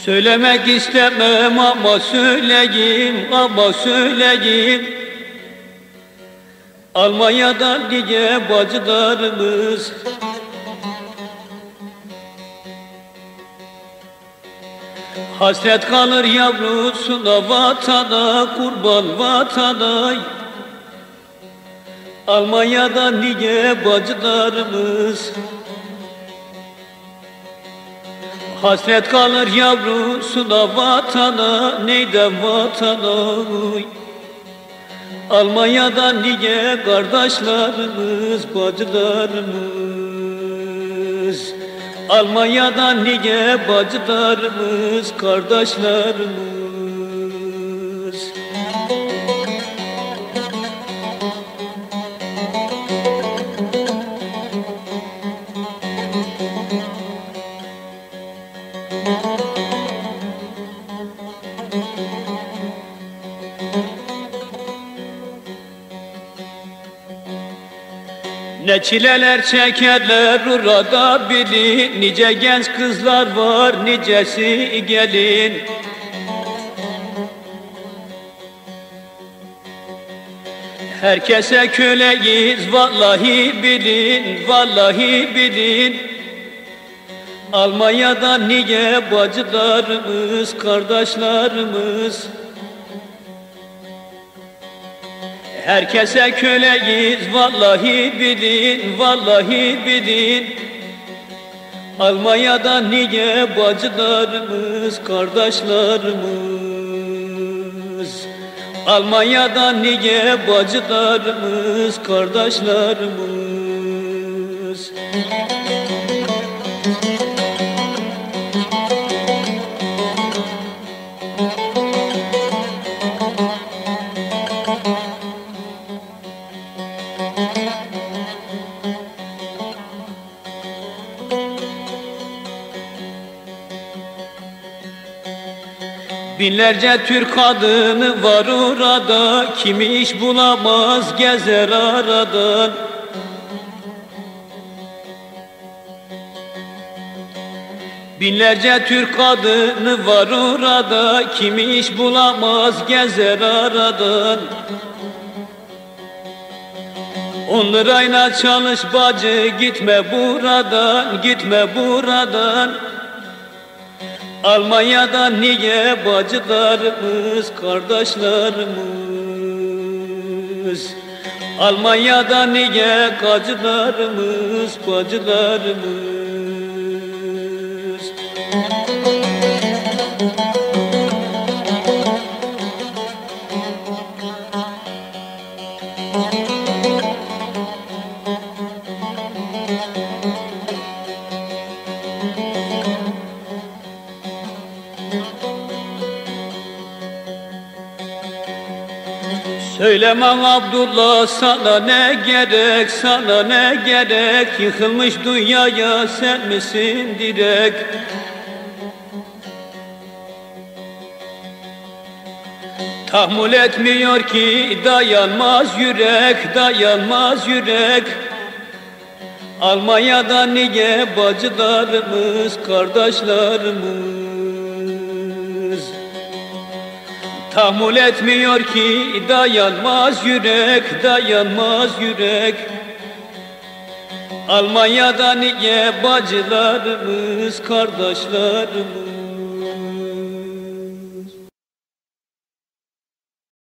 Söylemek istemem ama söyleyeyim. Almanya'dan nice bacılarımız hasret kalır yavrusuna, vatana, kurban vatana. Almanya'dan nice bacılarımız hasret kalır yavrusuna, vatana, neyden vatana. Almanya'dan nice kardeşlerimiz, bacılarımız. Almanya'dan nice bacılarımız, kardeşlerimiz. Ne çileler çekerler orada bilin, nice genç kızlar var, nicesi gelin. Herkese köleyiz, vallahi bilin. Almanya'dan nice bacılarımız, kardeşlerimiz. Herkese köleyiz, vallahi bilin. Almanya'dan nice bacılarımız, kardeşlerimiz. Almanya'dan nice bacılarımız, kardeşlerimiz. Binlerce Türk kadını var orada, kimi iş bulamaz gezer aradan. Binlerce Türk kadını var orada, kimi iş bulamaz gezer aradan. 10 lirayla çalış bacı, gitme buradan. Almanya'dan nice bacılarımız, kardeşlerimiz. Almanya'dan nice bacılarımız, bacılarımız. Söylemem Abdullah, sana ne gerek, yıkılmış dünyaya sen misin direk? Tahammül etmiyor ki dayanmaz yürek. Almanya'dan nice bacılarımız, kardeşlerimiz. Tahammül etmiyor ki dayanmaz yürek. Almanya'dan nice bacılarımız, kardeşlerimiz.